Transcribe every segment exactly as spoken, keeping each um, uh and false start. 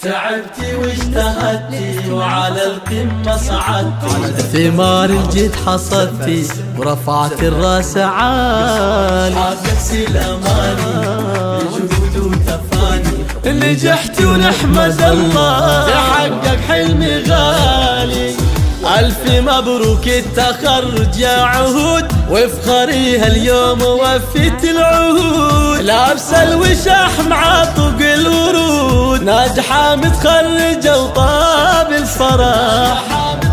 تعبتي واجتهدتي وعلى القمة صعدتي، ثمار الجد حصدتي ورفعت الراس عالي، حققت الأماني بجهود وتفاني، نجحتي ونحمد الله تحقق حلمي غالي. ألف مبروك التخرج يا عهود، وافخريها اليوم وفيت العهود، لابسه الوشاح مع طوق الورود، ناجحة متخرجة وطاب الفرح،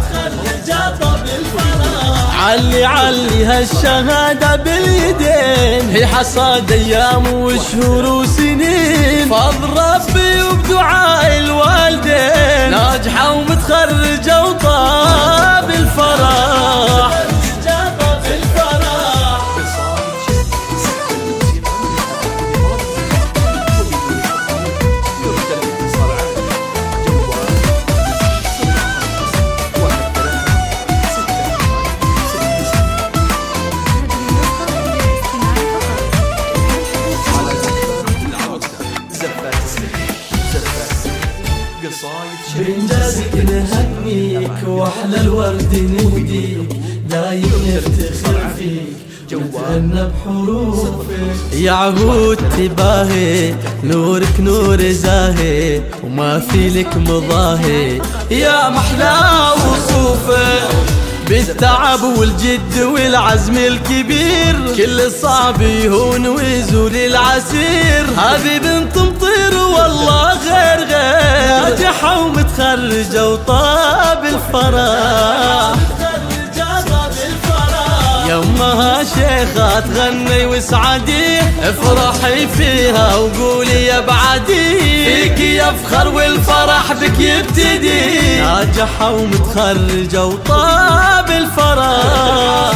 علي علي هالشهادة باليدين، هي حصاد أيام وشهور وسنين، فضل ربي وبدعاء الوالدين، ناجحة ومتخرجة وطاب الفرح. بإنجازك نهنيك واحلى الورد نهديك، دايم نفتخر فيك نتهنى بحروفك، يا عهود تباهي نورك نور زاهي، وما في لك مضاهي يا محلى وصوفك، بالتعب والجد والعزم الكبير، كل صعب يهون ويزول العسير، هذه بنت مطير والله غير غير، ناجحة ومتخرجة وطاب الفرح، يمها شيخة تغني وسعدي، افرحي فيها وقولي يا بعدي، فيك يفخر والفرح بك يبتدي، ناجحة ومتخرجة وطاب الفرح.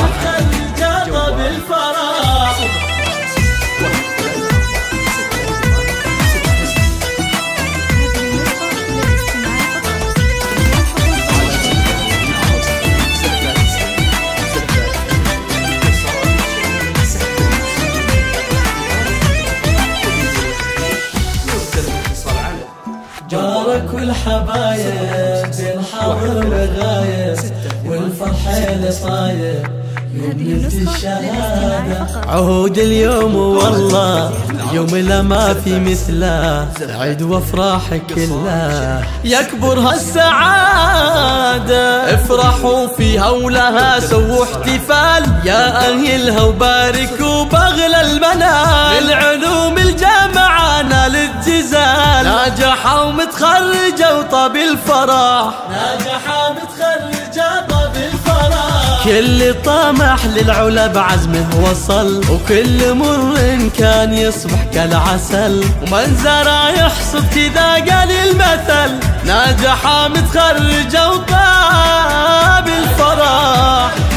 بارك والحبايب بالحاضر والغايب، والفرحة لصايب يبنت الشهادة، عهود اليوم والله يوم لا ما في مثله، عيد وافراح كلها يكبر هالسعادة، افرحوا فيها ولها سووا احتفال، يا أهلها وباركوا بأغلى المنال، العلوم الجامعة نال الجزال، ناجحة ومتخرجة وطاب الفرح، ناجحة ومتخرجة طاب الفرح، كل طامح للعلا بعزمه وصل، وكل مر كان يصبح كالعسل، ومن زرع يحصد كذا قال المثل، ناجحة متخرجة وطاب الفرح.